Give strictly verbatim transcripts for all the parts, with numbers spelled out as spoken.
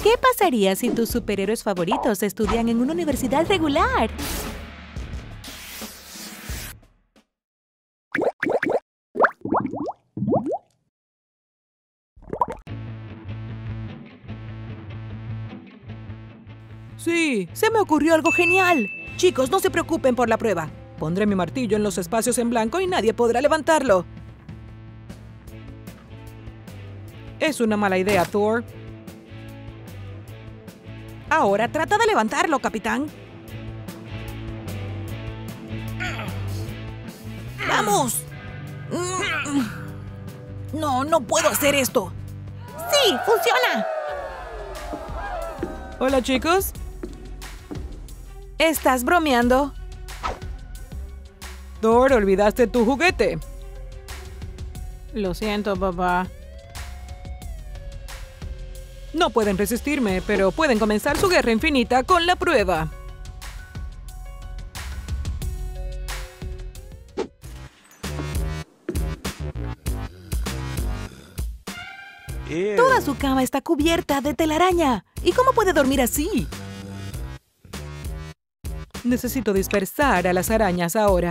¿Qué pasaría si tus superhéroes favoritos estudian en una universidad regular? Sí, se me ocurrió algo genial. Chicos, no se preocupen por la prueba. Pondré mi martillo en los espacios en blanco y nadie podrá levantarlo. Es una mala idea, Thor. Ahora trata de levantarlo, capitán. ¡Vamos! No, no puedo hacer esto. ¡Sí, funciona! Hola, chicos. ¿Estás bromeando? Thor, olvidaste tu juguete. Lo siento, papá. No pueden resistirme, pero pueden comenzar su guerra infinita con la prueba. Ew. Toda su cama está cubierta de telaraña. ¿Y cómo puede dormir así? Necesito dispersar a las arañas ahora.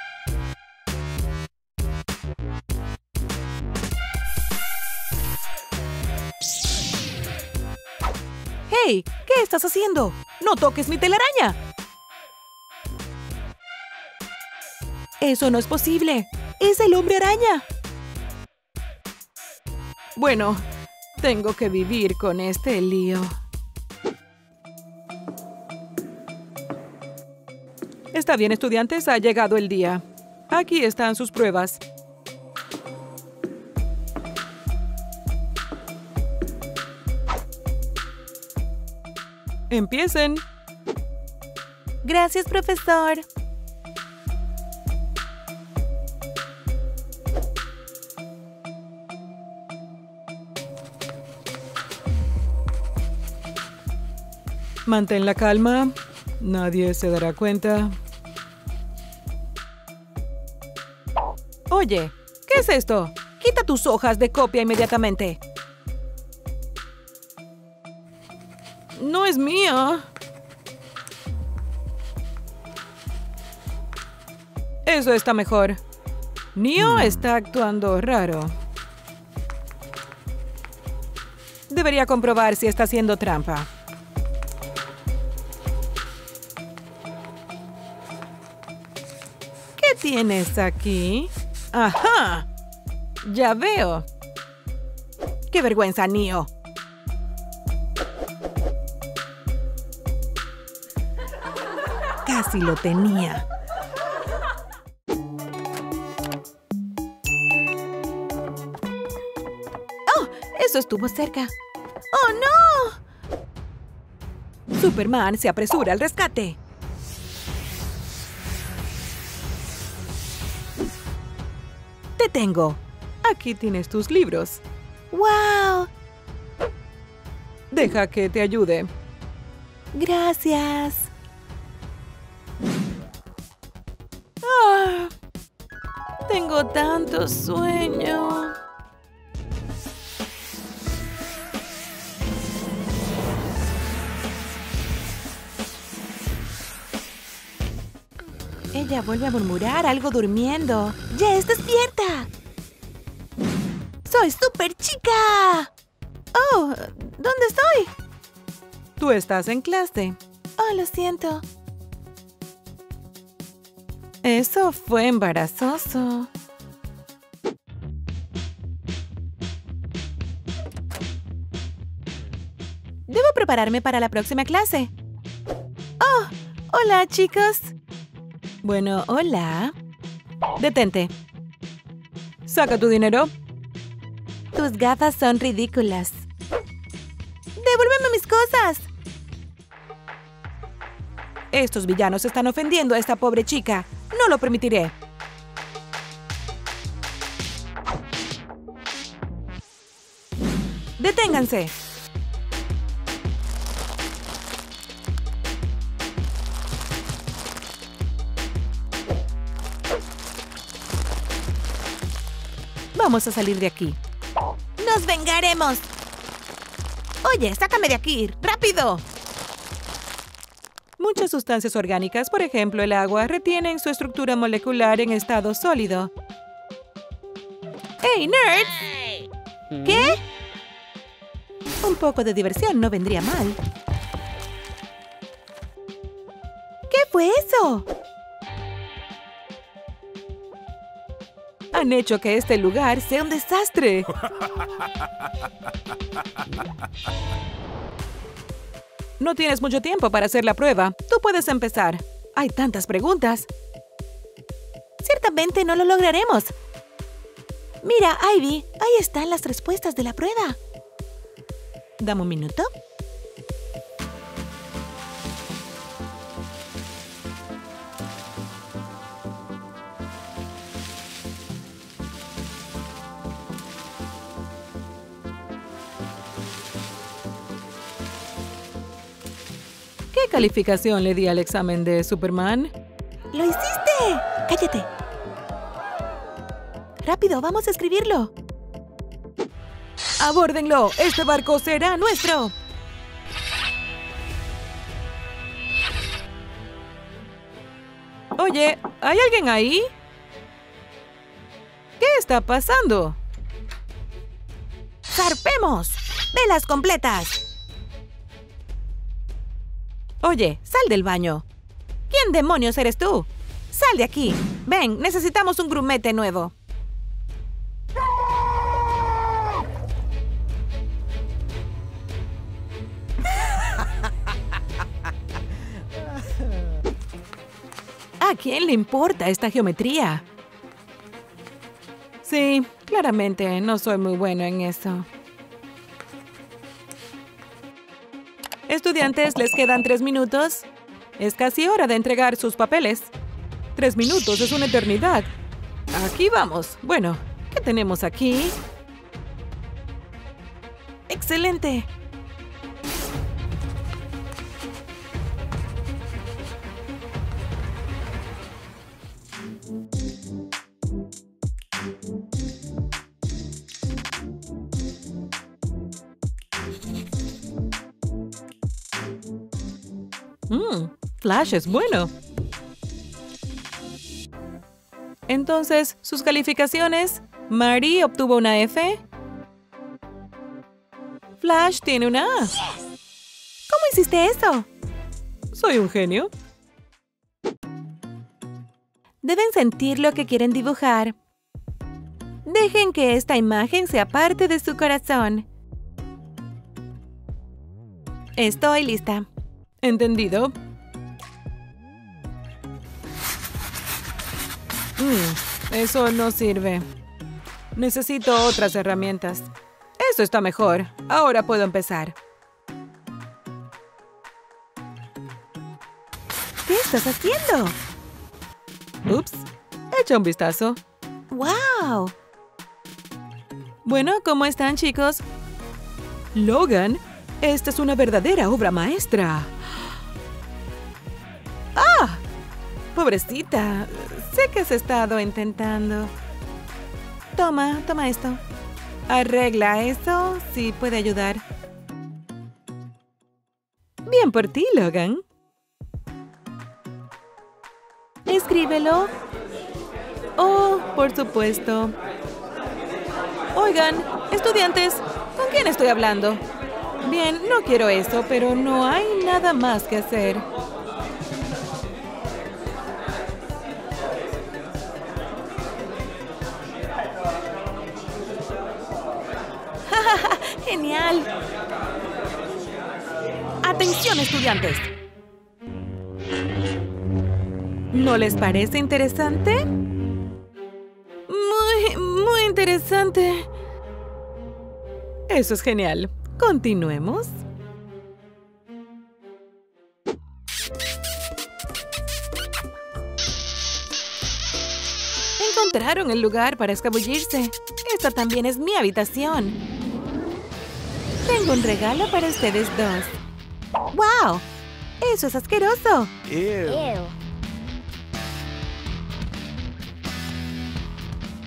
¡Hey! ¿Qué estás haciendo? ¡No toques mi telaraña! Eso no es posible. ¡Es el hombre araña! Bueno, tengo que vivir con este lío. Está bien, estudiantes, ha llegado el día. Aquí están sus pruebas. Empiecen. Gracias, profesor. Mantén la calma. Nadie se dará cuenta. Oye, ¿qué es esto? Quita tus hojas de copia inmediatamente. No es mía. Eso está mejor. Neo está actuando raro. Debería comprobar si está haciendo trampa. ¿Qué tienes aquí? ¡Ajá! Ya veo. ¡Qué vergüenza, Neo! Casi lo tenía. ¡Oh! Eso estuvo cerca. ¡Oh, no! Superman se apresura al rescate. Te tengo. Aquí tienes tus libros. ¡Wow! Deja que te ayude. Gracias. Ah, tengo tanto sueño. Ella vuelve a murmurar algo durmiendo. ¡Jess, despierta! ¡Soy súper chica! ¡Oh! ¿Dónde estoy? Tú estás en clase. Oh, lo siento. Eso fue embarazoso. Debo prepararme para la próxima clase. ¡Oh! Hola, chicos. Bueno, hola. Detente. Saca tu dinero. Tus gafas son ridículas. ¡Devuélveme mis cosas! Estos villanos están ofendiendo a esta pobre chica. No lo permitiré. ¡Deténganse! Vamos a salir de aquí. ¡Nos vengaremos! Oye, sácame de aquí. ¡Rápido! Muchas sustancias orgánicas, por ejemplo el agua, retienen su estructura molecular en estado sólido. ¡Hey, nerds! ¿Qué? Un poco de diversión no vendría mal. ¿Qué fue eso? Han hecho que este lugar sea un desastre. No tienes mucho tiempo para hacer la prueba. Tú puedes empezar. Hay tantas preguntas. Ciertamente no lo lograremos. Mira, Ivy, ahí están las respuestas de la prueba. Dame un minuto. ¿Qué calificación le di al examen de Superman? ¡Lo hiciste! ¡Cállate! ¡Rápido, vamos a escribirlo! ¡Abórdenlo! ¡Este barco será nuestro! Oye, ¿hay alguien ahí? ¿Qué está pasando? ¡Zarpemos! ¡Velas completas! Oye, sal del baño. ¿Quién demonios eres tú? ¡Sal de aquí! Ven, necesitamos un grumete nuevo. ¿A quién le importa esta geometría? Sí, claramente no soy muy bueno en eso. Estudiantes, les quedan tres minutos. Es casi hora de entregar sus papeles. Tres minutos es una eternidad. Aquí vamos. Bueno, ¿qué tenemos aquí? ¡Excelente! Mmm, Flash es bueno. Entonces, ¿sus calificaciones? Mary obtuvo una F. Flash tiene una A. ¿Cómo hiciste eso? Soy un genio. Deben sentir lo que quieren dibujar. Dejen que esta imagen sea parte de su corazón. Estoy lista. ¿Entendido? Mm, eso no sirve. Necesito otras herramientas. Eso está mejor. Ahora puedo empezar. ¿Qué estás haciendo? Ups. Echa un vistazo. ¡Wow! Bueno, ¿cómo están, chicos? Logan, esta es una verdadera obra maestra. ¡Ah! Pobrecita. Sé que has estado intentando. Toma, toma esto. Arregla eso, si puede ayudar. Bien por ti, Logan. Escríbelo. Oh, por supuesto. Oigan, estudiantes, ¿con quién estoy hablando? Bien, no quiero eso, pero no hay nada más que hacer. ¡Genial! ¡Atención, estudiantes! ¿No les parece interesante? Muy, muy interesante. Eso es genial. Continuemos. Encontraron el lugar para escabullirse. Esta también es mi habitación. Tengo un regalo para ustedes dos. ¡Wow! ¡Eso es asqueroso! Ew. Ew.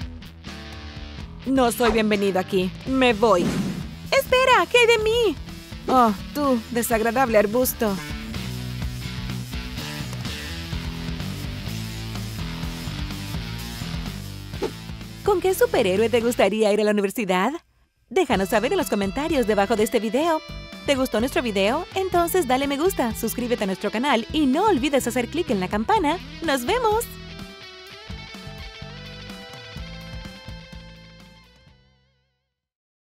No soy bienvenido aquí. Me voy. ¡Espera! ¿Qué hay de mí? Oh, tú, desagradable arbusto. ¿Con qué superhéroe te gustaría ir a la universidad? Déjanos saber en los comentarios debajo de este video. ¿Te gustó nuestro video? Entonces dale me gusta, suscríbete a nuestro canal y no olvides hacer clic en la campana. ¡Nos vemos!